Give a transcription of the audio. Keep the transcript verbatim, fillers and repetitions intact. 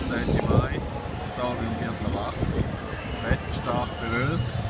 fünfzehnten Mai, jetzt Abend um Viertel ab acht. Wetter stark bewölkt.